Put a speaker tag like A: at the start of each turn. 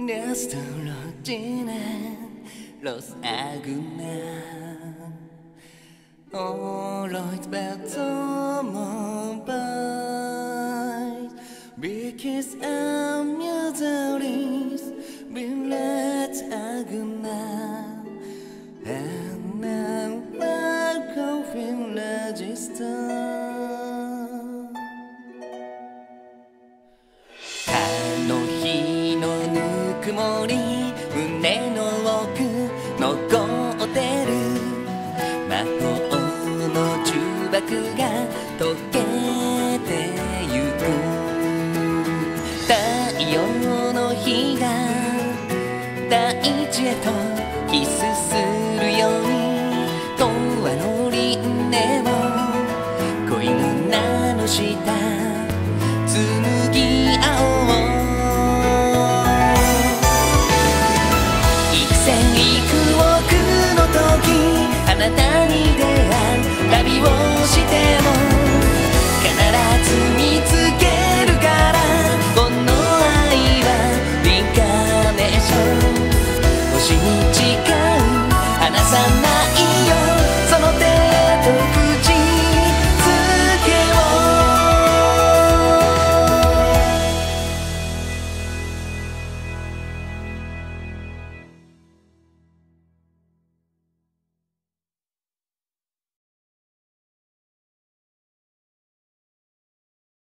A: Restoratina, Los Aguna. All right, better mobile. Because I'm your daughter's Billet Aguna. And now I'll go from register.曇り胸の奥残ってる魔法の呪縛が溶けてゆく太陽の日が大地へとキスするように永遠の輪廻を恋の名の下紡ぎ合おう幾億の時あなたに出会う旅をして